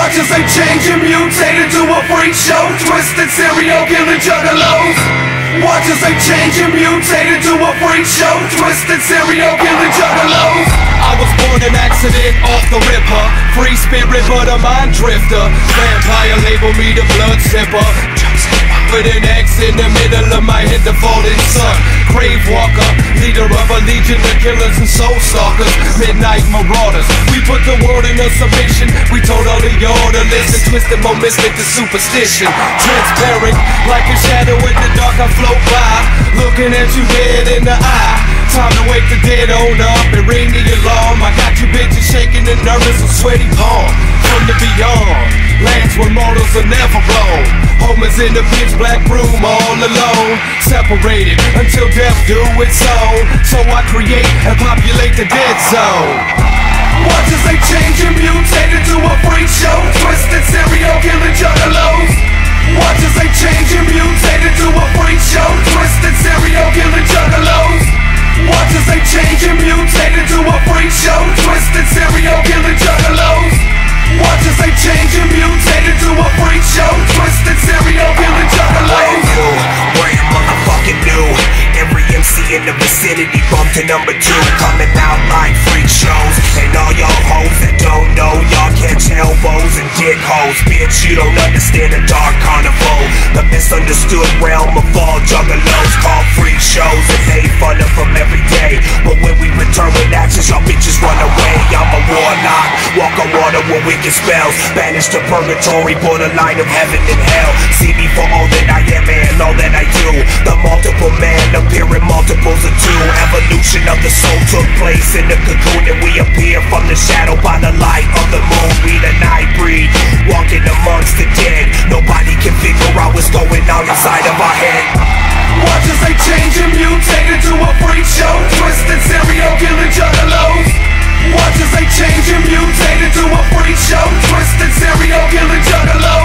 Watch as they change and mutate into a freak show. Twisted serial killing juggalos. Watch as they change and mutate into a freak show. Twisted serial killing juggalos. I was born an accident off the ripper. Free spirit but a mind drifter. Vampire label me the blood sipper. With an X in the middle of my head, the falling sun. Grave walker, leader of a legion of killers and soul stalkers. Midnight marauders, we put the world in a submission. We totally order, listen, twisted more mystic to superstition. Transparent, like a shadow in the dark I float by. Looking at you dead in the eye. Time to wake the dead on up and ring the alarm. I got you bitches shaking and nervous and sweaty palm. From the beyond, lands where mortals are never blown. Homers in the pitch black room all alone. Separated until death do its own. So I create and populate the dead zone. Watch as they change and mutate into a freak show. Twisted serial killing juggalos. Watch as they change and mutate into a freak show. Twisted serial killing juggalos. Watch as they change and mutate into a freak show. Twisted serial killing juggalos. Watch as they change and mutate into a freak show. Twisted serial killing juggalos. Where you motherfucking new? Every MC in the vicinity bumped to number 2. Coming out like freak shows. And all y'all hoes that don't know, y'all catch elbows and dick holes. Bitch, you don't understand the dark carnival. The misunderstood realm of all juggalos called freak shows. And made fun of them every day. But when we return with axes, y'all bitches run away. I'm a warlock, walk on water with wicked spells. Banished to purgatory, borderline of heaven and hell. See me for all that I am and all that I do. The multiple man appear in multiples of 2. Evolution of the soul took place in the cocoon, and we appear from the shadow by the light of the moon. We the night breed, walking amongst the dead. Nobody can figure out what's going on inside of our head. Watch as they change and mutate into a freak show. Twisted serial killing juggalos. Watch as they change and mutate into a freak show. Twisted serial killing juggalos.